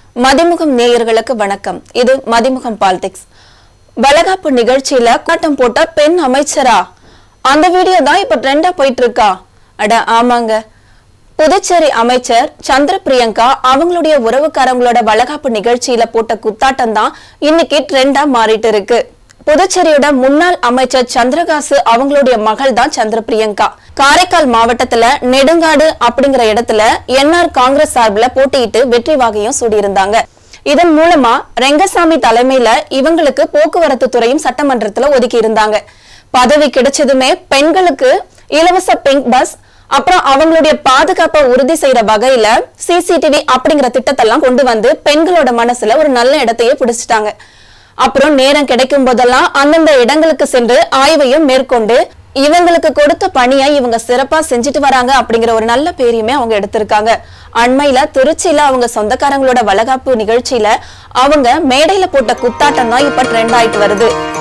மதிமுகம் நேயர்களுக்கு வணக்கம். இது மதிமுகம் பாலிடிக்ஸ். வளகாப்பு நிகழ்ச்சியில கூட்டம் போட்ட பெண் அமைச்சரா? அந்த வீடியோ தான் இப்ப ட்ரெண்டா போயிட்டு இருக்கா? அட ஆமாங்க. புதுச்சேரி அமைச்சர் சந்திரபிரியங்கா அவங்களுடைய உறவுக்காரங்களோட வளகாப்பு நிகழ்ச்சியில போட்ட குத்தாட்டம் தான் இன்னைக்கு ட்ரெண்டா மாறிட்டு இருக்கு. புதுச்சேரியோட முன்னாள் அமைச்சர் சந்திரகாசு அவங்களுடைய மகள் தான் சந்திரபிரியங்கா. காரைக்கால் மாவட்டத்துல நெடுங்காடு அப்படிங்கிற இடத்துல என்ஆர் காங்கிரஸ் சார்பில் போட்டியிட்டு வெற்றி வாகையும் சூடியிருந்தாங்க. இதன் மூலமா ரெங்கசாமி தலைமையில இவங்களுக்கு போக்குவரத்து துறையும் சட்டமன்றத்துல ஒதுக்கி இருந்தாங்க. பதவி கிடைச்சதுமே பெண்களுக்கு இலவச பிங்க் பஸ், அப்புறம் அவங்களுடைய பாதுகாப்பை உறுதி செய்யற வகையில சிசிடிவி அப்படிங்கிற திட்டத்தெல்லாம் கொண்டு வந்து பெண்களோட மனசுல ஒரு நல்ல இடத்தையே பிடிச்சிட்டாங்க. அப்புறம் நேரம் கிடைக்கும் போதெல்லாம் அந்தந்த இடங்களுக்கு சென்று ஆய்வையும் மேற்கொண்டு இவங்களுக்கு கொடுத்த பணியை இவங்க சிறப்பா செஞ்சுட்டு வராங்க அப்படிங்கிற ஒரு நல்ல பேரையுமே அவங்க எடுத்திருக்காங்க. அண்மையில திருச்சியில அவங்க சொந்தக்காரங்களோட வளகாப்பு நிகழ்ச்சியில அவங்க மேடையில போட்ட குத்தாட்டம் தான் இப்ப ட்ரெண்ட் ஆயிட்டு வருது.